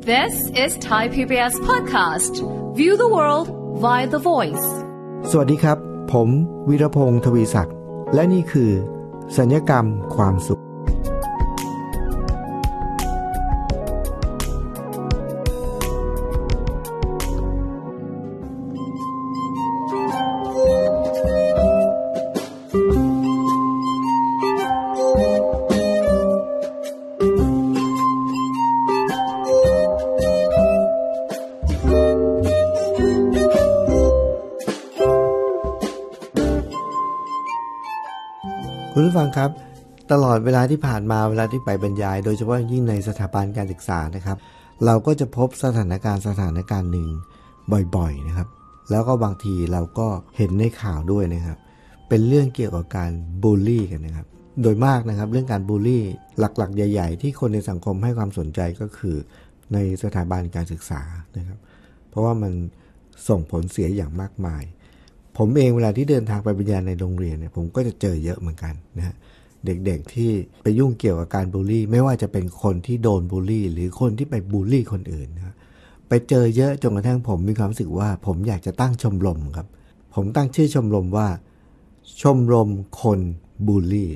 This is Thai PBS podcast. View the world via the voice. สวัสดีครับผมวีรพงษ์ทวีศักดิ์และนี่คือสัญญกรรมความสุขคุณผู้ฟังครับตลอดเวลาที่ผ่านมาเวลาที่ไปบรรยายโดยเฉพาะยิ่งในสถาบันการศึกษานะครับเราก็จะพบสถานการณ์หนึ่งบ่อยๆนะครับแล้วก็บางทีเราก็เห็นในข่าวด้วยนะครับเป็นเรื่องเกี่ยวกับการบูลลี่กันนะครับโดยมากนะครับเรื่องการบูลลี่หลักๆใหญ่ๆที่คนในสังคมให้ความสนใจก็คือในสถาบันการศึกษานะครับเพราะว่ามันส่งผลเสียอย่างมากมายผมเองเวลาที่เดินทางไปบรรยายในโรงเรียนเนี่ยผมก็จะเจอเยอะเหมือนกันนะฮะเด็กๆที่ไปยุ่งเกี่ยวกับการบูลลี่ไม่ว่าจะเป็นคนที่โดนบูลลี่หรือคนที่ไปบูลลี่คนอื่นนะไปเจอเยอะจนกระทั่งผมมีความรู้สึกว่าผมอยากจะตั้งชมรมครับผมตั้งชื่อชมรมว่าชมรมคนบูลลี่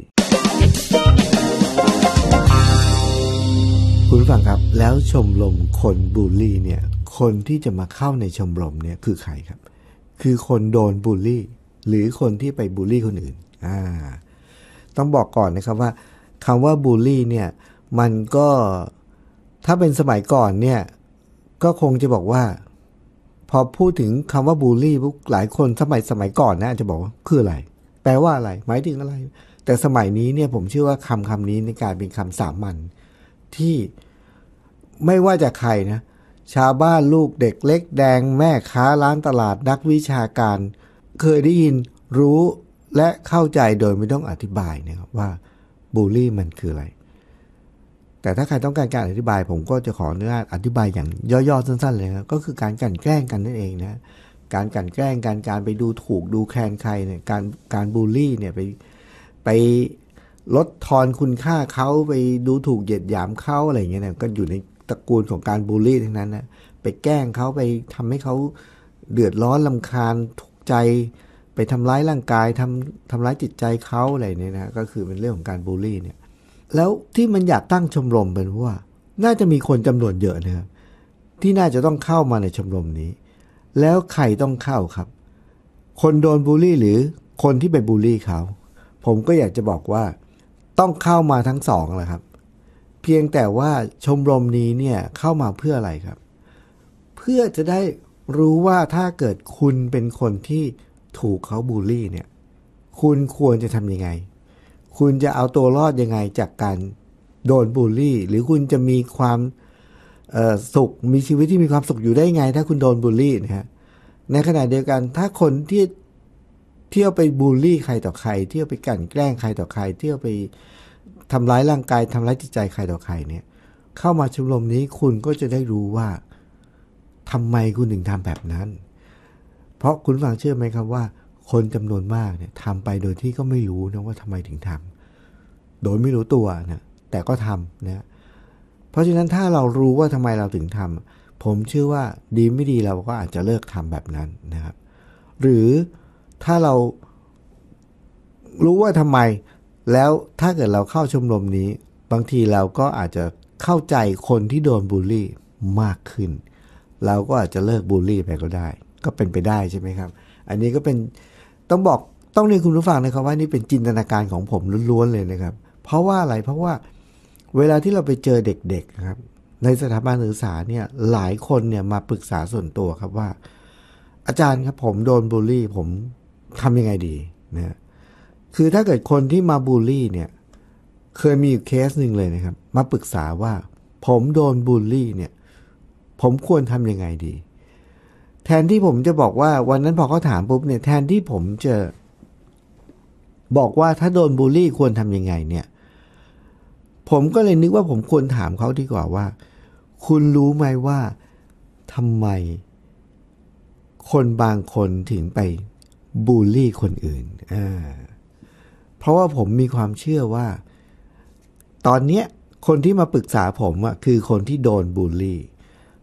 คุณผู้ฟังครับแล้วชมรมคนบูลลี่เนี่ยคนที่จะมาเข้าในชมรมเนี่ยคือใครครับคือคนโดนบูลลี่หรือคนที่ไปบูลลี่คนอื่นต้องบอกก่อนนะครับว่าคำว่าบูลลี่เนี่ยมันก็ถ้าเป็นสมัยก่อนเนี่ยก็คงจะบอกว่าพอพูดถึงคำว่าบูลลี่หลายคนสมัยก่อนนะจะบอกว่าคืออะไรแปลว่าอะไรหมายถึงอะไรแต่สมัยนี้เนี่ยผมเชื่อว่าคำนี้ในการเป็นคำสามัญที่ไม่ว่าจะใครนะชาวบ้านลูกเด็กเล็กแดงแม่ค้าร้านตลาดนักวิชาการเคยได้ยินรู้และเข้าใจโดยไม่ต้องอธิบายนะครับว่าบูลลี่มันคืออะไรแต่ถ้าใครต้องการอธิบายผมก็จะขออนุญาตอธิบายอย่างย่อๆสั้นๆเลยครับก็คือการกลั่นแกล้งกันนั่นเองนะการกลั่นแกล้งกันการไปดูถูกดูแคลนใครเนี่ยการบูลลี่เนี่ยไปลดทอนคุณค่าเขาไปดูถูกเหยียดหยามเขาอะไรอย่างเงี้ยนะก็อยู่ในตระกูลของการบูลลี่ทั้งนั้นนะไปแกล้งเขาไปทำให้เขาเดือดร้อนรำคาญทุกข์ใจไปทำร้ายร่างกายทำร้ายจิตใจเขาอะไรเนี่ยนะก็คือเป็นเรื่องของการบูลลี่เนี่ยแล้วที่มันอยากตั้งชมรมเป็นเพราะว่าน่าจะมีคนจำนวนเยอะนะครับที่น่าจะต้องเข้ามาในชมรมนี้แล้วใครต้องเข้าครับคนโดนบูลลี่หรือคนที่ไปบูลลี่เขาผมก็อยากจะบอกว่าต้องเข้ามาทั้งสองแหละครับเพียงแต่ว่าชมรมนี้เนี่ยเข้ามาเพื่ออะไรครับเพื่อจะได้รู้ว่าถ้าเกิดคุณเป็นคนที่ถูกเขาบูลลี่เนี่ยคุณควรจะทำยังไงคุณจะเอาตัวรอดยังไงจากการโดนบูลลี่หรือคุณจะมีความสุขมีชีวิตที่มีความสุขอยู่ได้ไงถ้าคุณโดนบูลลี่นะฮะในขณะเดียวกันถ้าคนที่เที่ยวไปบูลลี่ใครต่อใครเที่ยวไปกลั่นแกล้งใครต่อใครเที่ยวไปทำร้ายร่างกายทำร้ายจิตใจใครต่อใครเนี่ยเข้ามาชมรมนี้คุณก็จะได้รู้ว่าทำไมคุณถึงทำแบบนั้นเพราะคุณฟังเชื่อไหมครับว่าคนจำนวนมากเนี่ยทำไปโดยที่ก็ไม่รู้นะว่าทำไมถึงทำโดยไม่รู้ตัวนะแต่ก็ทำนะเพราะฉะนั้นถ้าเรารู้ว่าทำไมเราถึงทำผมเชื่อว่าดีไม่ดีเราก็อาจจะเลิกทำแบบนั้นนะครับหรือถ้าเรารู้ว่าทำไมแล้วถ้าเกิดเราเข้าชมรมนี้บางทีเราก็อาจจะเข้าใจคนที่โดนบูลลี่มากขึ้นเราก็อาจจะเลิกบูลลี่ไปก็ได้ก็เป็นไปได้ใช่ไหมครับอันนี้ก็เป็นต้องเรียนคุณผู้ฟังนะครับว่านี่เป็นจินตนาการของผมล้วนๆเลยนะครับเพราะว่าอะไรเพราะว่าเวลาที่เราไปเจอเด็กๆครับในสถาบันศึกษาเนี่ยหลายคนเนี่ยมาปรึกษาส่วนตัวครับว่าอาจารย์ครับผมโดนบูลลี่ผมทำยังไงดีนะคือถ้าเกิดคนที่มาบูลลี่เนี่ยเคยมีอยู่เคสหนึ่งเลยนะครับมาปรึกษาว่าผมโดนบูลลี่เนี่ยผมควรทำยังไงดีแทนที่ผมจะบอกว่าวันนั้นพอเขาถามปุ๊บเนี่ยแทนที่ผมจะบอกว่าถ้าโดนบูลลี่ควรทำยังไงเนี่ยผมก็เลยนึกว่าผมควรถามเขาดีกว่าว่าคุณรู้ไหมว่าทำไมคนบางคนถึงไปบูลลี่คนอื่นเพราะว่าผมมีความเชื่อว่าตอนเนี้ยคนที่มาปรึกษาผมอะคือคนที่โดนบูลลี่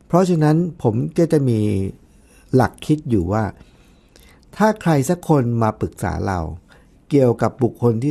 เพราะฉะนั้นผมก็จะมีหลักคิดอยู่ว่าถ้าใครสักคนมาปรึกษาเราเกี่ยวกับบุคคลที่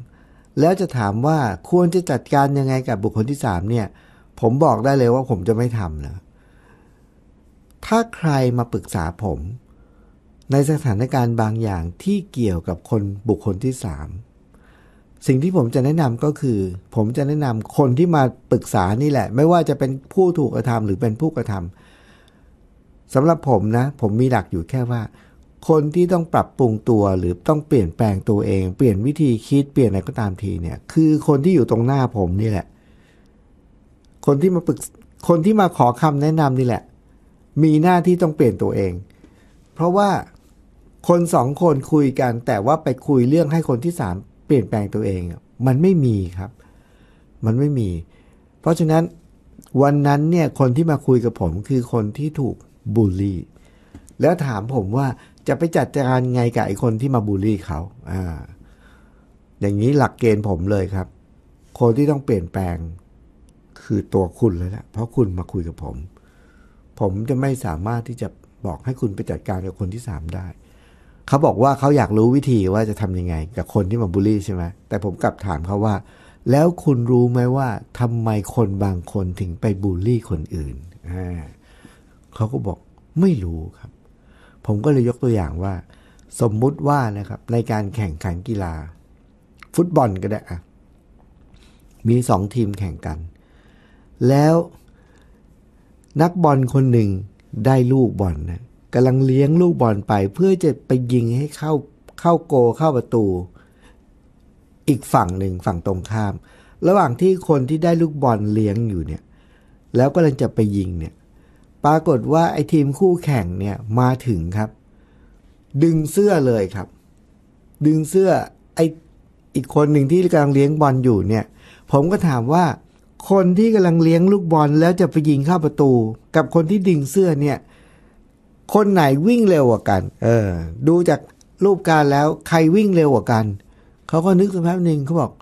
3แล้วจะถามว่าควรจะจัดการยังไงกับบุคคลที่3เนี่ยผมบอกได้เลยว่าผมจะไม่ทำนะถ้าใครมาปรึกษาผมในสถานการณ์บางอย่างที่เกี่ยวกับบุคคลที่3สิ่งที่ผมจะแนะนำก็คือผมจะแนะนำคนที่มาปรึกษานี่แหละไม่ว่าจะเป็นผู้ถูกกระทำหรือเป็นผู้กระทำสำหรับผมนะผมมีหลักอยู่แค่ว่าคนที่ต้องปรับปรุงตัวหรือต้องเปลี่ยนแปลงตัวเองเปลี่ยนวิธีคิดเปลี่ยนอะไรก็ตามทีเนี่ยคือคนที่อยู่ตรงหน้าผมนี่แหละคนที่มาขอคำแนะนำนี่แหละมีหน้าที่ต้องเปลี่ยนตัวเองเพราะว่าคน2คนคุยกันแต่ว่าไปคุยเรื่องให้คนที่3เปลี่ยนแปลงตัวเองมันไม่มีครับมันไม่มีเพราะฉะนั้นวันนั้นเนี่ยคนที่มาคุยกับผมคือคนที่ถูกบูลลี่แล้วถามผมว่าจะไปจัดการไงกับไอ้คนที่มาบูลลี่เขาอย่างนี้หลักเกณฑ์ผมเลยครับคนที่ต้องเปลี่ยนแปลงคือตัวคุณเลยแหละเพราะคุณมาคุยกับผมจะไม่สามารถที่จะบอกให้คุณไปจัดการกับคนที่3ได้เขาบอกว่าเขาอยากรู้วิธีว่าจะทำยังไงกับคนที่มาบูลลี่ใช่ไหมแต่ผมกลับถามเขาว่าแล้วคุณรู้ไหมว่าทำไมคนบางคนถึงไปบูลลี่คนอื่นเขาก็บอกไม่รู้ครับผมก็เลยยกตัวอย่างว่าสมมุติว่านะครับในการแข่งขันกีฬาฟุตบอลก็ได้มี2ทีมแข่งกันแล้วนักบอลคนหนึ่งได้ลูกบอลนะกำลังเลี้ยงลูกบอลไปเพื่อจะไปยิงให้เข้าโกเข้าประตูอีกฝั่งหนึ่งฝั่งตรงข้ามระหว่างที่คนที่ได้ลูกบอลเลี้ยงอยู่เนี่ยแล้วก็กำลังจะไปยิงเนี่ยปรากฏว่าไอ้ทีมคู่แข่งเนี่ยมาถึงครับดึงเสื้อเลยครับดึงเสื้อไอ้อีกคนหนึ่งที่กำลังเลี้ยงบอลอยู่เนี่ยผมก็ถามว่าคนที่กำลังเลี้ยงลูกบอลแล้วจะไปยิงเข้าประตูกับคนที่ดึงเสื้อเนี่ยคนไหนวิ่งเร็วกว่ากันดูจากรูปการแล้วใครวิ่งเร็วกว่ากันเขาก็นึกสักแป๊บนึงเขาบอก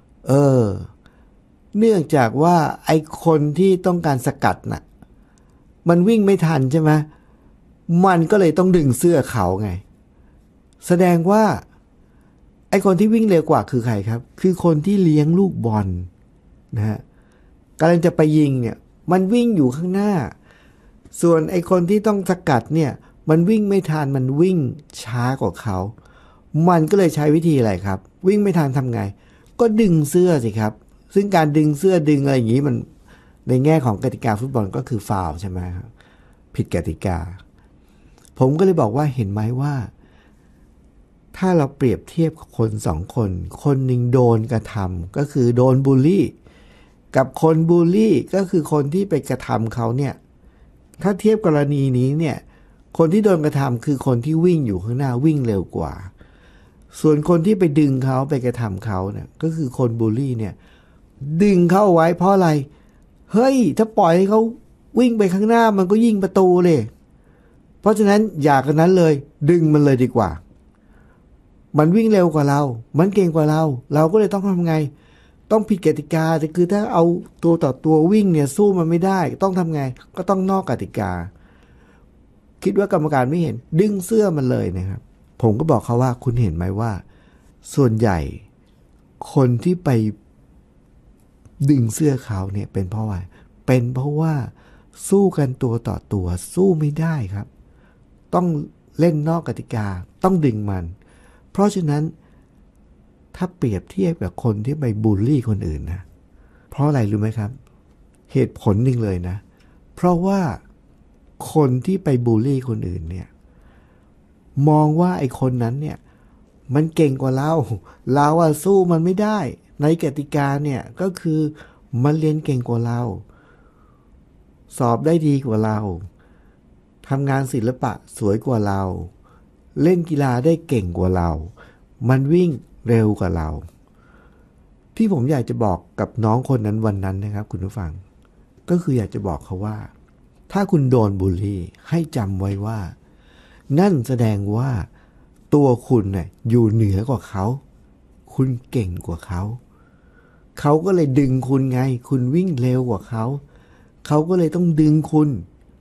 เนื่องจากว่าไอ้คนที่ต้องการสกัดน่ะมันวิ่งไม่ทันใช่ไหมมันก็เลยต้องดึงเสื้อเขาไงแสดงว่าไอ้คนที่วิ่งเร็วกว่าคือใครครับคือคนที่เลี้ยงลูกบอลนะฮะกำลังจะไปยิงเนี่ยมันวิ่งอยู่ข้างหน้าส่วนไอ้คนที่ต้องสกัดเนี่ยมันวิ่งไม่ทันมันวิ่งช้ากว่าเขามันก็เลยใช้วิธีอะไรครับวิ่งไม่ทันทำไงก็ดึงเสื้อสิครับซึ่งการดึงเสื้อดึงอะไรอย่างนี้มันในแง่ของกติกาฟุตบอลก็คือฟาวล์ใช่ไหมครับผิดกติกาผมก็เลยบอกว่าเห็นไหมว่าถ้าเราเปรียบเทียบกับคน2คนคนหนึ่งโดนกระทำก็คือโดนบูลลี่กับคนบูลลี่ก็คือคนที่ไปกระทำเขาเนี่ยถ้าเทียบกรณีนี้เนี่ยคนที่โดนกระทำคือคนที่วิ่งอยู่ข้างหน้าวิ่งเร็วกว่าส่วนคนที่ไปดึงเขาไปกระทำเขาเนี่ยก็คือคนบูลลี่เนี่ยดึงเขาไว้เพราะอะไรเฮ้ยถ้าปล่อยให้เขาวิ่งไปข้างหน้ามันก็ยิงประตูเลยเพราะฉะนั้นอย่ากันนั้นเลยดึงมันเลยดีกว่ามันวิ่งเร็วกว่าเรามันเก่งกว่าเราก็เลยต้องทำไงต้องผิดกติกาแต่คือถ้าเอาตัวต่อตัววิ่งเนี่ยสู้มันไม่ได้ต้องทำไงก็ต้องนอกกติกาคิดว่ากรรมการไม่เห็นดึงเสื้อมันเลยนะครับผมก็บอกเขาว่าคุณเห็นไหมว่าส่วนใหญ่คนที่ไปดึงเสื้อเขาเนี่ยเป็นเพราะอะไรเป็นเพราะว่าสู้กันตัวต่อตัวสู้ไม่ได้ครับต้องเล่นนอกกติกาต้องดึงมันเพราะฉะนั้นถ้าเปรียบเทียบกับคนที่ไปบูลลี่คนอื่นนะเพราะอะไรรู้ไหมครับเหตุผลหนึ่งเลยนะเพราะว่าคนที่ไปบูลลี่คนอื่นเนี่ยมองว่าไอ้คนนั้นเนี่ยมันเก่งกว่าเราสู้มันไม่ได้ในกติกาเนี่ยก็คือมันเรียนเก่งกว่าเราสอบได้ดีกว่าเราทำงานศิลปะสวยกว่าเราเล่นกีฬาได้เก่งกว่าเรามันวิ่งเร็วกว่าเราที่ผมอยากจะบอกกับน้องคนนั้นวันนั้นนะครับคุณผู้ฟังก็คืออยากจะบอกเขาว่าถ้าคุณโดนบูลลี่ให้จำไว้ว่านั่นแสดงว่าตัวคุณเนี่ยอยู่เหนือกว่าเขาคุณเก่งกว่าเขาเขาก็เลยดึงคุณไงคุณวิ่งเร็วกว่าเขาก็เลยต้องดึงคุณ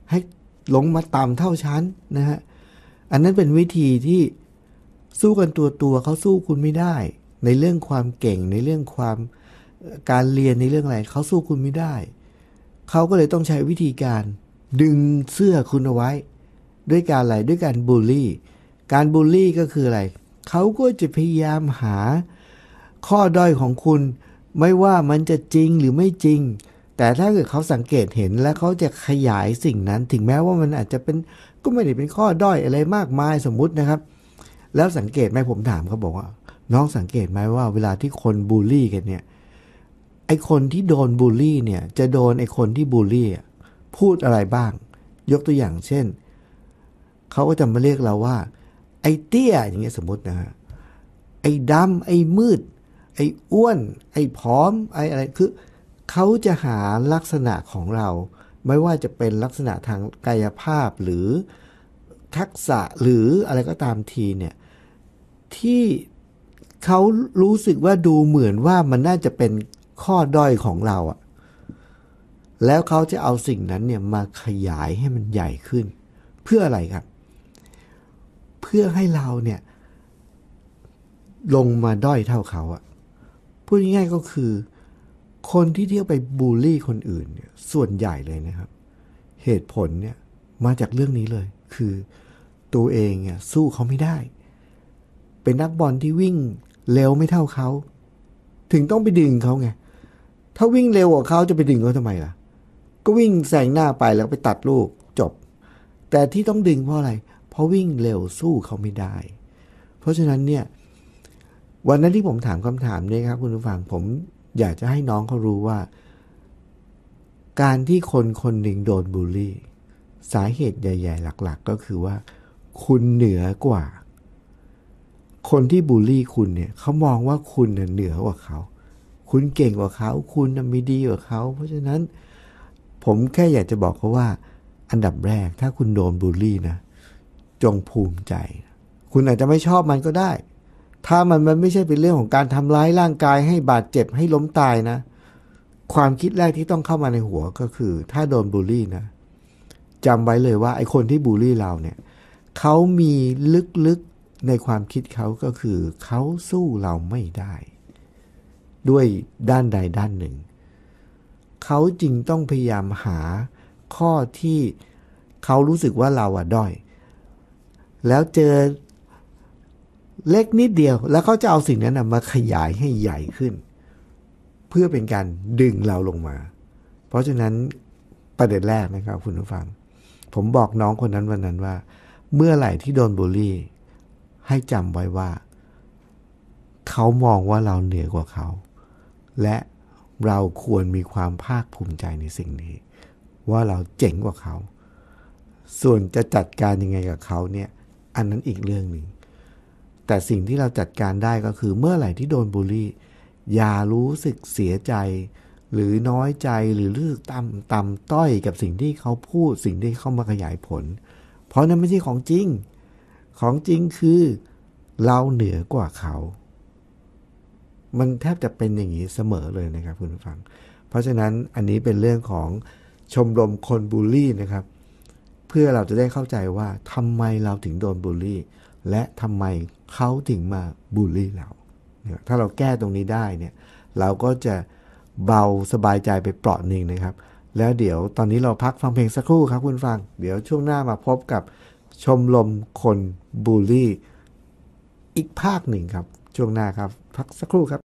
ให้ลงมาต่ำเท่าชั้นนะฮะอันนั้นเป็นวิธีที่สู้กันตัวเขาสู้คุณไม่ได้ในเรื่องความเก่งในเรื่องความการเรียนในเรื่องอะไรเขาสู้คุณไม่ได้เขาก็เลยต้องใช้วิธีการดึงเสื้อคุณเอาไว้ด้วยการอะไรด้วยการบูลลี่การบูลลี่ก็คืออะไรเขาก็จะพยายามหาข้อด้อยของคุณไม่ว่ามันจะจริงหรือไม่จริงแต่ถ้าเกิดเขาสังเกตเห็นแล้วเขาจะขยายสิ่งนั้นถึงแม้ว่ามันอาจจะเป็นก็ไม่ได้เป็นข้อด้อยอะไรมากมายสมมุตินะครับแล้วสังเกตไหมผมถามเขาบอกว่าน้องสังเกตไหมว่าเวลาที่คนบูลลี่กันเนี่ยไอคนที่โดนบูลลี่เนี่ยจะโดนไอคนที่บูลลี่พูดอะไรบ้างยกตัวอย่างเช่นเขาก็จะมาเรียกเราว่าไอเตี้ยอย่างเงี้ยสมมตินะฮะไอดำไอมืดไออ้วนไอผอมไออะไรคือเขาจะหาลักษณะของเราไม่ว่าจะเป็นลักษณะทางกายภาพหรือทักษะหรืออะไรก็ตามทีเนี่ยที่เขารู้สึกว่าดูเหมือนว่ามันน่าจะเป็นข้อด้อยของเราอะแล้วเขาจะเอาสิ่งนั้นเนี่ยมาขยายให้มันใหญ่ขึ้นเพื่ออะไรครับเพื่อให้เราเนี่ยลงมาด้อยเท่าเขาอะพูดง่ายๆก็คือคนที่เที่ยวไปบูลลี่คนอื่นเนี่ยส่วนใหญ่เลยนะครับเหตุผลเนี่ยมาจากเรื่องนี้เลยคือตัวเองเนี่ยสู้เขาไม่ได้เป็นนักบอลที่วิ่งเร็วไม่เท่าเขาถึงต้องไปดึงเขาไงถ้าวิ่งเร็วกว่าเขาจะไปดึงเขาทำไมล่ะก็วิ่งแซงหน้าไปแล้วไปตัดลูกจบแต่ที่ต้องดึงเพราะอะไรเพราะวิ่งเร็วสู้เขาไม่ได้เพราะฉะนั้นเนี่ยวันนั้นที่ผมถามคำถามนี้ครับคุณผู้ฟังผมอยากจะให้น้องเขารู้ว่าการที่คนคนหนึ่งโดนบูลลี่สาเหตุใหญ่ๆหลักๆก็คือว่าคุณเหนือกว่าคนที่บูลลี่คุณเนี่ยเขามองว่าคุณเหนือกว่าเขาคุณเก่งกว่าเขาคุณมีดีกว่าเขาเพราะฉะนั้นผมแค่อยากจะบอกเขาว่าอันดับแรกถ้าคุณโดนบูลลี่นะจงภูมิใจคุณอาจจะไม่ชอบมันก็ได้ถ้ามันไม่ใช่เป็นเรื่องของการทำร้ายร่างกายให้บาดเจ็บให้ล้มตายนะความคิดแรกที่ต้องเข้ามาในหัวก็คือถ้าโดนบูลลี่นะจำไว้เลยว่าไอ้คนที่บูลลี่เราเนี่ยเขามีลึกๆในความคิดเขาก็คือเขาสู้เราไม่ได้ด้วยด้านใดด้านหนึ่งเขาจึงต้องพยายามหาข้อที่เขารู้สึกว่าเราด้อยแล้วเจอเล็กนิดเดียวแล้วเขาจะเอาสิ่งนั้นมาขยายให้ใหญ่ขึ้นเพื่อเป็นการดึงเราลงมาเพราะฉะนั้นประเด็นแรกนะครับคุณผู้ฟังผมบอกน้องคนนั้นวันนั้นว่าเมื่อไหร่ที่โดนบูลลี่ให้จำไว้ว่าเขามองว่าเราเหนือกว่าเขาและเราควรมีความภาคภูมิใจในสิ่งนี้ว่าเราเจ๋งกว่าเขาส่วนจะจัดการยังไงกับเขาเนี่ยอันนั้นอีกเรื่องหนึ่งแต่สิ่งที่เราจัดการได้ก็คือเมื่อไหร่ที่โดนบูลลี่อย่ารู้สึกเสียใจหรือน้อยใจหรือรู้สึกต่ำต้อยกับสิ่งที่เขาพูดสิ่งที่เขามาขยายผลเพราะนั้นไม่ใช่ของจริงของจริงคือเราเหนือกว่าเขามันแทบจะเป็นอย่างนี้เสมอเลยนะครับคุณผู้ฟังเพราะฉะนั้นอันนี้เป็นเรื่องของชมรมคนบูลลี่นะครับเพื่อเราจะได้เข้าใจว่าทำไมเราถึงโดนบูลลี่และทำไมเขาถึงมาบูลลี่เราเนี่ยถ้าเราแก้ตรงนี้ได้เนี่ยเราก็จะเบาสบายใจไปเปราะหนึ่งนะครับแล้วเดี๋ยวตอนนี้เราพักฟังเพลงสักครู่ครับคุณฟังเดี๋ยวช่วงหน้ามาพบกับชมรมคนบูลลี่อีกภาคหนึ่งครับช่วงหน้าครับพักสักครู่ครับ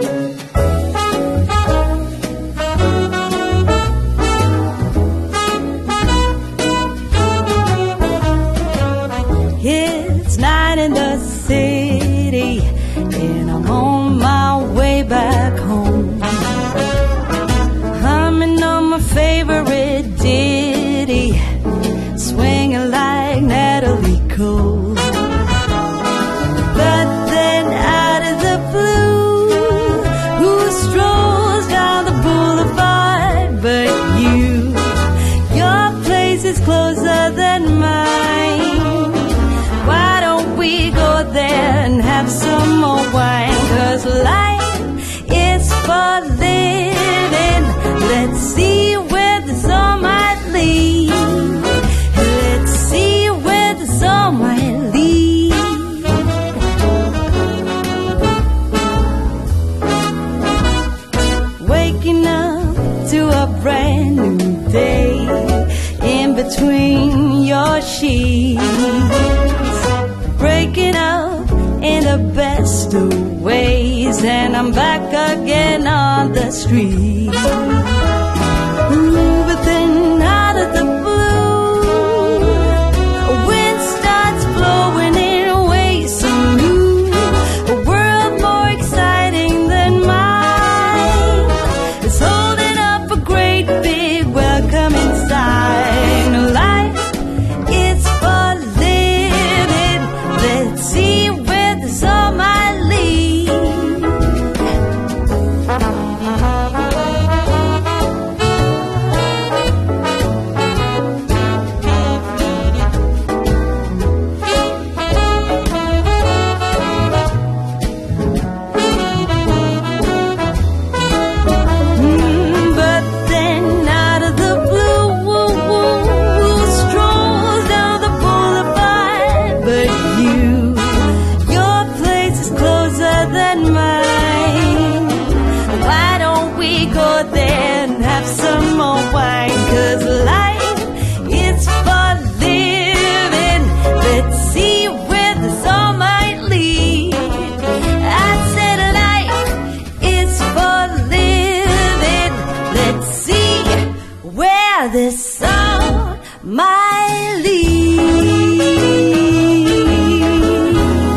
It's night in the city and I'm on my way back home, humming on my favorite ditty, swinging like Natalie Cole. But then out of the blue, who strolls down the boulevard but you? Your place is closer than mine. Why don't we go between your sheets, breaking up in the best of ways, and I'm back again on the street. Ooh, but then out of the blue, a wind starts blowing in ways so new, a world more exciting than mine. It's holding up a great big welcome inside. No life, it's for living. Let's see where this all might lead. But then out of the blue, who strolls down the boulevard but you? Your place is closer than mine. Why don't we go there and have some more wine? 'Cause life is for living. Let's see where this all might lead. I said life is for living. Let's see where this all might lead.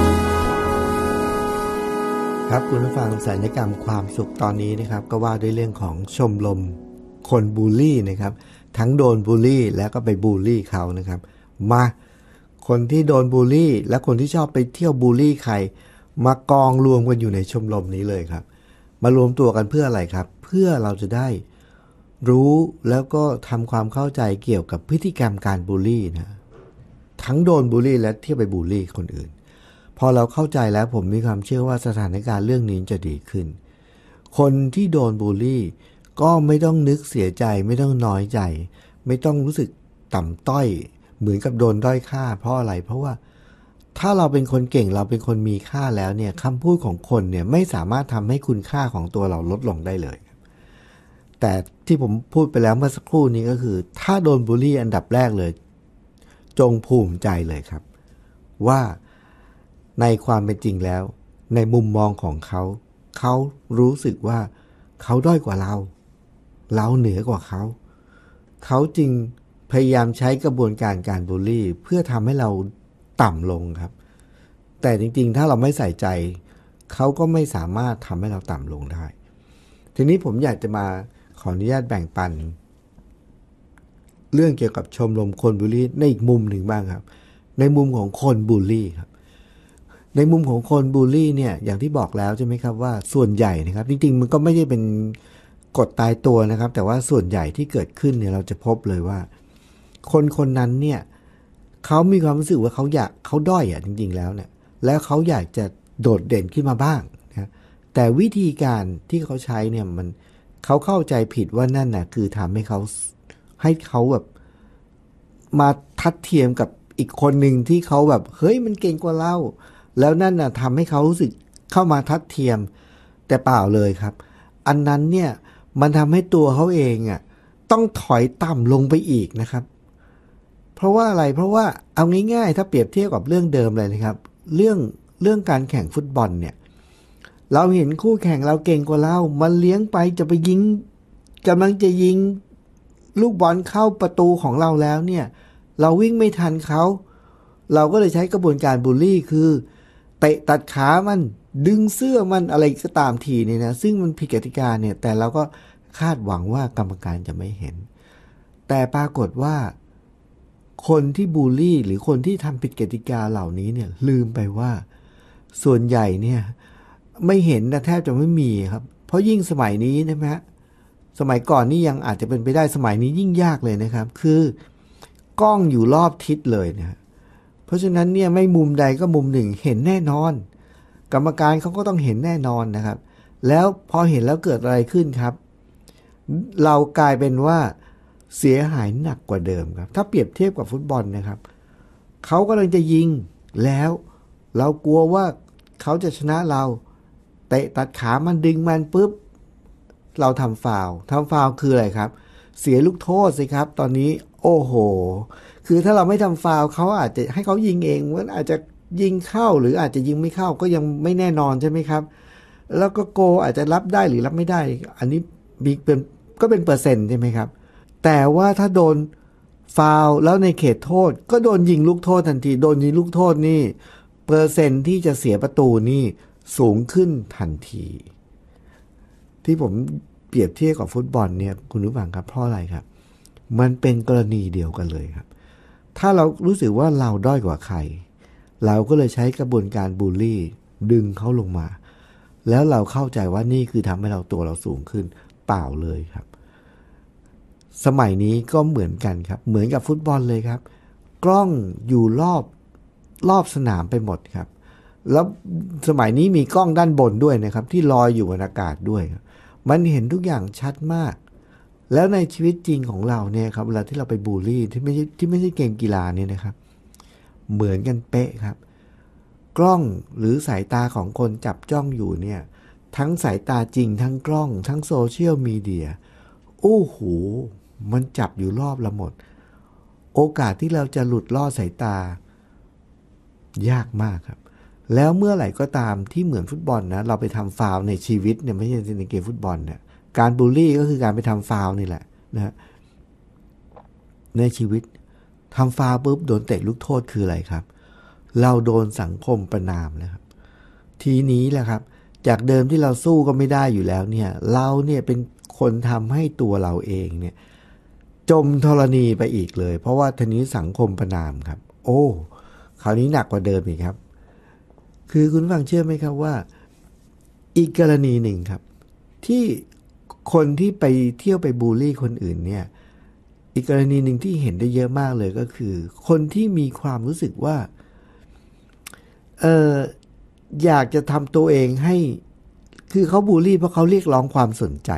ครับคุณผู้ฟังสัญญกรรมความสุขตอนนี้นะครับก็ว่าด้วยเรื่องของชมรมคนบูลลี่นะครับทั้งโดนบูลลี่แล้วก็ไปบูลลี่เขานะครับมาคนที่โดนบูลลี่และคนที่ชอบไปเที่ยวบูลลี่ใครมากองรวมกันอยู่ในชมรมนี้เลยครับมารวมตัวกันเพื่ออะไรครับเพื่อเราจะได้รู้แล้วก็ทำความเข้าใจเกี่ยวกับพฤติกรรมการบูลลี่นะทั้งโดนบูลลี่และเที่ยวไปบูลลี่คนอื่นพอเราเข้าใจแล้วผมมีความเชื่อว่าสถานการณ์เรื่องนี้จะดีขึ้นคนที่โดนบูลลี่ก็ไม่ต้องนึกเสียใจไม่ต้องน้อยใจไม่ต้องรู้สึกต่ำต้อยเหมือนกับโดนด้อยค่าเพราะอะไรเพราะว่าถ้าเราเป็นคนเก่งเราเป็นคนมีค่าแล้วเนี่ยคำพูดของคนเนี่ยไม่สามารถทำให้คุณค่าของตัวเราลดลงได้เลยแต่ที่ผมพูดไปแล้วเมื่อสักครู่นี้ก็คือถ้าโดนบูลลี่อันดับแรกเลยจงภูมิใจเลยครับว่าในความเป็นจริงแล้วในมุมมองของเขารู้สึกว่าเขาด้อยกว่าเราเหนือกว่าเขาจึงพยายามใช้กระบวนการบูลลี่เพื่อทำให้เราต่ำลงครับแต่จริงๆถ้าเราไม่ใส่ใจเขาก็ไม่สามารถทำให้เราต่ำลงได้ทีนี้ผมอยากจะมาขออนุญาตแบ่งปันเรื่องเกี่ยวกับชมรมคนบูลลี่ในอีกมุมหนึ่งบ้างครับในมุมของคนบูลลี่ครับในมุมของคนบูลลี่เนี่ยอย่างที่บอกแล้วใช่ไหมครับว่าส่วนใหญ่นะครับจริงๆมันก็ไม่ใช่เป็นกฎตายตัวนะครับแต่ว่าส่วนใหญ่ที่เกิดขึ้นเนี่ยเราจะพบเลยว่าคนนั้นเนี่ยเขามีความรู้สึกว่าเขาด้อยจริงๆแล้วเนี่ยแล้วเขาอยากจะโดดเด่นขึ้นมาบ้างนะแต่วิธีการที่เขาใช้เนี่ยเขาเข้าใจผิดว่านั่นน่ะคือทำให้เขาแบบมาทัดเทียมกับอีกคนหนึ่งที่เขาแบบเฮ้ยมันเก่งกว่าเราแล้วนั่นน่ะทำให้เขารู้สึกเข้ามาทัดเทียมแต่เปล่าเลยครับอันนั้นเนี่ยมันทำให้ตัวเขาเองต้องถอยต่ำลงไปอีกนะครับเพราะว่าอะไรเพราะว่าเอาง่ายๆถ้าเปรียบเทียบกับเรื่องเดิมเลยนะครับเรื่องการแข่งฟุตบอลเนี่ยเราเห็นคู่แข่งเราเก่งกว่าเรามันเลี้ยงไปจะไปยิงกำลังจะยิงลูกบอลเข้าประตูของเราแล้วเนี่ยเราวิ่งไม่ทันเขาเราก็เลยใช้กระบวนการบูลลี่คือเตะตัดขามันดึงเสื้อมันอะไรก็ตามทีเนี่ยนะซึ่งมันผิดกติกาเนี่ยแต่เราก็คาดหวังว่ากรรมการจะไม่เห็นแต่ปรากฏว่าคนที่บูลลี่หรือคนที่ทำผิดกติกาเหล่านี้เนี่ยลืมไปว่าส่วนใหญ่เนี่ยไม่เห็นนะแทบจะไม่มีครับเพราะยิ่งสมัยนี้ใช่ไหมฮะสมัยก่อนนี่ยังอาจจะเป็นไปได้สมัยนี้ยิ่งยากเลยนะครับคือกล้องอยู่รอบทิศเลยนะเพราะฉะนั้นเนี่ยไม่มุมใดก็มุมหนึ่งเห็นแน่นอนกรรมการเขาก็ต้องเห็นแน่นอนนะครับแล้วพอเห็นแล้วเกิดอะไรขึ้นครับเรากลายเป็นว่าเสียหายหนักกว่าเดิมครับถ้าเปรียบเทียบกับฟุตบอลนะครับเขากำลังจะยิงแล้วเรากลัวว่าเขาจะชนะเราเตะตัดขามันดึงมันปุ๊บเราทำฟาวล์คืออะไรครับเสียลูกโทษสิครับตอนนี้โอ้โหคือถ้าเราไม่ทำฟาวล์เขาอาจจะให้เขายิงเองมันอาจจะยิงเข้าหรืออาจจะยิงไม่เข้าก็ยังไม่แน่นอนใช่ไหมครับแล้วก็โกอาจจะรับได้หรือรับไม่ได้อันนี้ก็เป็นเปอร์เซ็นต์ใช่ไหมครับแต่ว่าถ้าโดนฟาวล์แล้วในเขตโทษก็โดนยิงลูกโทษทันทีโดนยิงลูกโทษนี่เปอร์เซ็นต์ที่จะเสียประตูนี่สูงขึ้นทันทีที่ผมเปรียบเทียบกับฟุตบอลเนี่ยคุณผู้ฟังครับเพราะอะไรครับมันเป็นกรณีเดียวกันเลยครับถ้าเรารู้สึกว่าเราด้อยกว่าใครเราก็เลยใช้กระบวนการบูลลี่ดึงเขาลงมาแล้วเราเข้าใจว่านี่คือทำให้ตัวเราสูงขึ้นเปล่าเลยครับสมัยนี้ก็เหมือนกันครับเหมือนกับฟุตบอลเลยครับกล้องอยู่รอบสนามไปหมดครับแล้วสมัยนี้มีกล้องด้านบนด้วยนะครับที่ลอยอยู่บนอากาศด้วยมันเห็นทุกอย่างชัดมากแล้วในชีวิตจริงของเราเนี่ยครับเวลาที่เราไปบูลลี่ที่ไม่ใช่เกมกีฬาเนี่ยนะครับเหมือนกันเป๊ะครับกล้องหรือสายตาของคนจับจ้องอยู่เนี่ยทั้งสายตาจริงทั้งกล้องทั้งโซเชียลมีเดียโอ้โหมันจับอยู่รอบเราหมดโอกาสที่เราจะหลุดลอดสายตายากมากครับแล้วเมื่อไหร่ก็ตามที่เหมือนฟุตบอลนะเราไปทำฟาวล์ในชีวิตเนี่ยไม่ใช่ในเกมฟุตบอลเนี่ยการบูลลี่ก็คือการไปทำฟาวล์นี่แหละนะในชีวิตทำฟาวล์ปุ๊บโดนเตะลูกโทษคืออะไรครับเราโดนสังคมประณามแล้วครับทีนี้แหละครับจากเดิมที่เราสู้ก็ไม่ได้อยู่แล้วเนี่ยเราเนี่ยเป็นคนทำให้ตัวเราเองเนี่ยจมธรณีไปอีกเลยเพราะว่าทีนี้สังคมประณามครับโอ้คราวนี้หนักกว่าเดิมอีกครับคือคุณฟังเชื่อไหมครับว่าอีกกรณีหนึ่งครับที่คนที่ไปเที่ยวไปบูลลี่คนอื่นเนี่ยอีกกรณีหนึ่งที่เห็นได้เยอะมากเลยก็คือคนที่มีความรู้สึกว่าอยากจะทำตัวเองให้คือเขาบูลลี่เพราะเขาเรียกร้องความสนใจ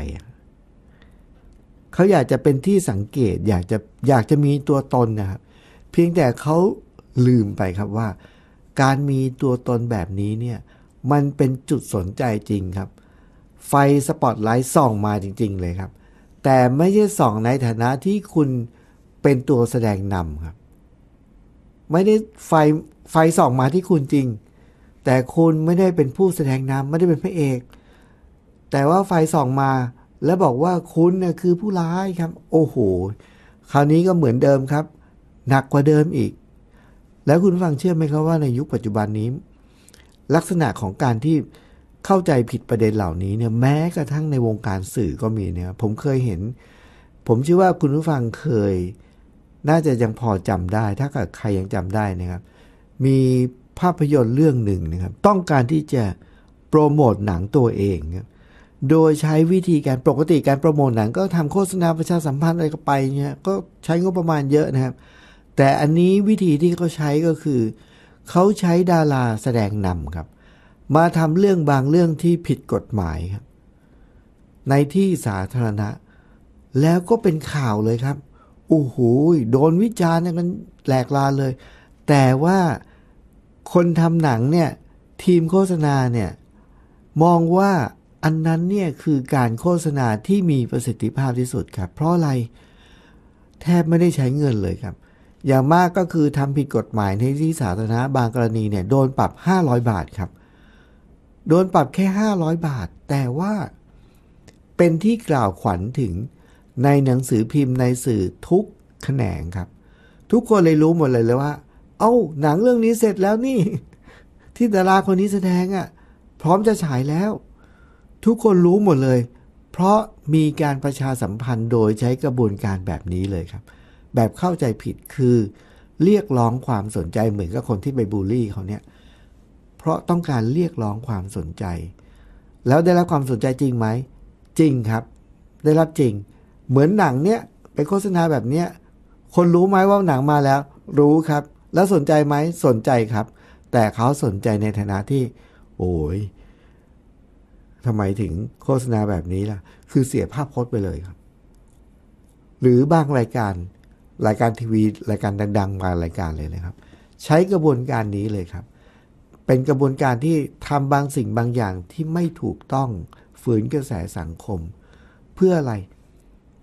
เขาอยากจะเป็นที่สังเกตอยากจะมีตัวตนนะครับเพียงแต่เขาลืมไปครับว่าการมีตัวตนแบบนี้เนี่ยมันเป็นจุดสนใจจริงครับไฟสปอตไลท์ส่องมาจริงๆเลยครับแต่ไม่ใช่ส่องในฐานะที่คุณเป็นตัวแสดงนำครับไม่ได้ไฟส่องมาที่คุณจริงแต่คุณไม่ได้เป็นผู้แสดงนำไม่ได้เป็นพระเอกแต่ว่าไฟส่องมาแล้วบอกว่าคุณเนี่ยคือผู้ร้ายครับโอ้โหคราวนี้ก็เหมือนเดิมครับหนักกว่าเดิมอีกแล้วคุณฟังเชื่อไหมครับว่าในยุคปัจจุบันนี้ลักษณะของการที่เข้าใจผิดประเด็นเหล่านี้เนี่ยแม้กระทั่งในวงการสื่อก็มีเนี่ยผมเคยเห็นผมเชื่อว่าคุณผู้ฟังเคยน่าจะยังพอจำได้ถ้าเกิดใครยังจำได้นะครับมีภาพยนตร์เรื่องหนึ่งนะครับต้องการที่จะโปรโมทหนังตัวเองครับโดยใช้วิธีการปกติการโปรโมทหนังก็ทำโฆษณาประชาสัมพันธ์อะไรก็ไปเนี่ยก็ใช้งบประมาณเยอะนะครับแต่อันนี้วิธีที่เขาใช้ก็คือเขาใช้ดาราแสดงนำครับมาทำเรื่องบางเรื่องที่ผิดกฎหมายครับในที่สาธารณะแล้วก็เป็นข่าวเลยครับโอ้โหโดนวิจารณ์กันแหลกลานเลยแต่ว่าคนทำหนังเนี่ยทีมโฆษณาเนี่ยมองว่าอันนั้นเนี่ยคือการโฆษณาที่มีประสิทธิภาพที่สุดครับเพราะอะไรแทบไม่ได้ใช้เงินเลยครับอย่างมากก็คือทำผิดกฎหมายในที่สาธารณะบางกรณีเนี่ยโดนปรับ500 บาทครับโดนปรับแค่500 บาทแต่ว่าเป็นที่กล่าวขวัญถึงในหนังสือพิมพ์ในสื่อทุกแขนงครับทุกคนเลยรู้หมดเลยว่าเอ้าหนังเรื่องนี้เสร็จแล้วนี่ที่ดาราคนนี้แสดงพร้อมจะฉายแล้วทุกคนรู้หมดเลยเพราะมีการประชาสัมพันธ์โดยใช้กระบวนการแบบนี้เลยครับแบบเข้าใจผิดคือเรียกร้องความสนใจเหมือนกับคนที่ไปบูลลี่เขาเนี่ยเพราะต้องการเรียกร้องความสนใจแล้วได้รับความสนใจจริงไหมจริงครับได้รับจริงเหมือนหนังเนี้ยไปโฆษณาแบบเนี้ยคนรู้ไหมว่าหนังมาแล้วรู้ครับแล้วสนใจไหมสนใจครับแต่เขาสนใจในฐานะที่โอ้ยทำไมถึงโฆษณาแบบนี้ล่ะคือเสียภาพพจน์ไปเลยครับหรือบางรายการทีวีรายการดังๆมารายการเลยนะครับใช้กระบวนการนี้เลยครับเป็นกระบวนการที่ทำบางสิ่งบางอย่างที่ไม่ถูกต้องฝืนกระแสสังคมเพื่ออะไร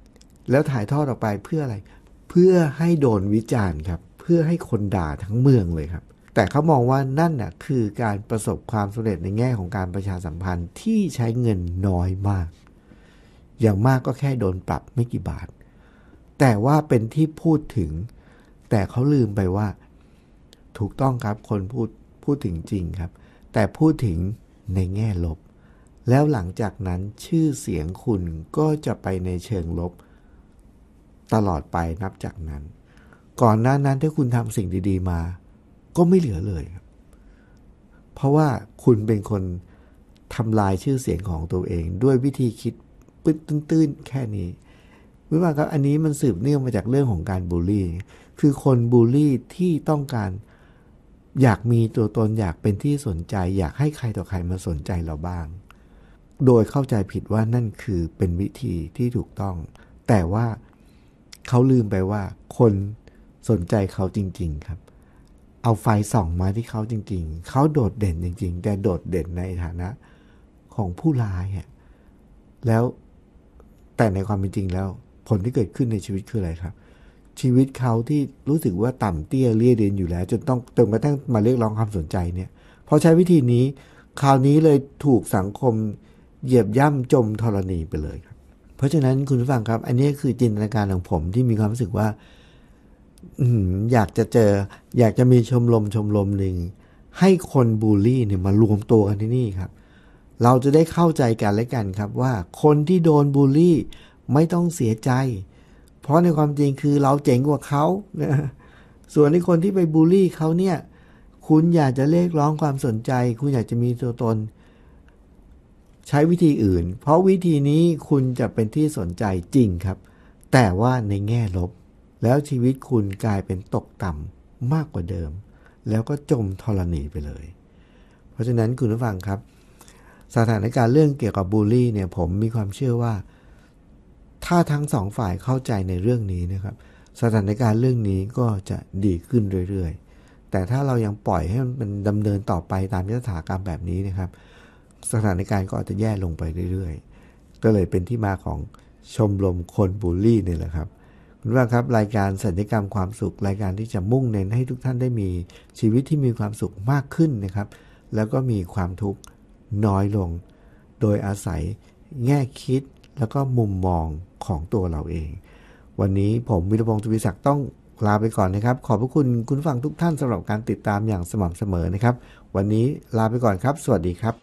แล้วถ่ายทอดออกไปเพื่ออะไรเพื่อให้โดนวิจารณ์ครับเพื่อให้คนด่าทั้งเมืองเลยครับแต่เขามองว่านั่นน่ะคือการประสบความสำเร็จในแง่ของการประชาสัมพันธ์ที่ใช้เงินน้อยมากอย่างมากก็แค่โดนปรับไม่กี่บาทแต่ว่าเป็นที่พูดถึงแต่เขาลืมไปว่าถูกต้องครับคนพูดถึงจริงครับแต่พูดถึงในแง่ลบแล้วหลังจากนั้นชื่อเสียงคุณก็จะไปในเชิงลบตลอดไปนับจากนั้นก่อนหน้านั้นถ้าคุณทำสิ่งดีๆมาก็ไม่เหลือเลยครับเพราะว่าคุณเป็นคนทำลายชื่อเสียงของตัวเองด้วยวิธีคิดปื้นตื้นแค่นี้วิว่าครับอันนี้มันสืบเนื่องมาจากเรื่องของการบูลลี่คือคนบูลลี่ที่ต้องการอยากมีตัวตนอยากเป็นที่สนใจอยากให้ใครต่อใครมาสนใจเราบ้างโดยเข้าใจผิดว่านั่นคือเป็นวิธีที่ถูกต้องแต่ว่าเขาลืมไปว่าคนสนใจเขาจริงๆครับเอาไฟส่องมาที่เขาจริงๆเขาโดดเด่นจริงๆแต่โดดเด่นในฐานะของผู้ร้ายแล้วแต่ในความเป็นจริงแล้วผลที่เกิดขึ้นในชีวิตคืออะไรครับชีวิตเขาที่รู้สึกว่าต่ำเตี้ยเลี่ยเดินอยู่แล้วจนกระทั่งมาเรียกร้องความสนใจเนี่ยพอใช้วิธีนี้คราวนี้เลยถูกสังคมเหยียบย่ำจมธรณีไปเลยครับเพราะฉะนั้นคุณผู้ฟังครับอันนี้คือจินตนาการของผมที่มีความรู้สึกว่าอยากจะมีชมรมหนึ่งให้คนบูลลี่เนี่ยมารวมตัวกันที่นี่ครับเราจะได้เข้าใจกันและกันครับว่าคนที่โดนบูลลี่ไม่ต้องเสียใจเพราะในความจริงคือเราเจ๋งกว่าเขานะส่วนในคนที่ไปบูลลี่เขาเนี่ยคุณอยากจะเรียกร้องความสนใจคุณอยากจะมีตัวตนใช้วิธีอื่นเพราะวิธีนี้คุณจะเป็นที่สนใจจริงครับแต่ว่าในแง่ลบแล้วชีวิตคุณกลายเป็นตกต่ำมากกว่าเดิมแล้วก็จมธรณีไปเลยเพราะฉะนั้นคุณผู้ฟังครับสถานการณ์เรื่องเกี่ยวกับบูลลี่เนี่ยผมมีความเชื่อว่าถ้าทั้งสองฝ่ายเข้าใจในเรื่องนี้นะครับสถานการณ์เรื่องนี้ก็จะดีขึ้นเรื่อยๆแต่ถ้าเรายังปล่อยให้มันดำเนินต่อไปตามยถากรรมแบบนี้นะครับสถานการณ์ก็อาจจะแย่ลงไปเรื่อยๆก็เลยเป็นที่มาของชมรมคนบูลลี่นี่แหละครับคุณว่าครับรายการสัญญกรรมความสุขรายการที่จะมุ่งเน้นให้ทุกท่านได้มีชีวิตที่มีความสุขมากขึ้นนะครับแล้วก็มีความทุกข์น้อยลงโดยอาศัยแง่คิดแล้วก็มุมมองของตัวเราเองวันนี้ผมวิรพงษ์ ทวีศักดิ์ต้องลาไปก่อนนะครับขอบพระคุณคุณผู้ฟังทุกท่านสำหรับการติดตามอย่างสม่ำเสมอนะครับวันนี้ลาไปก่อนครับสวัสดีครับ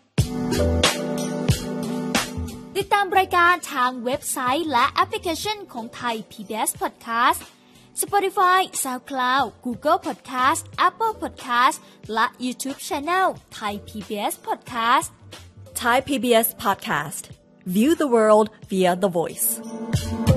ติดตามรายการทางเว็บไซต์และแอปพลิเคชันของไทย PBS Podcast Spotify SoundCloud Google Podcast Apple Podcast และ YouTube Channel Thai PBS Podcast Thai PBS Podcast View the world via the voice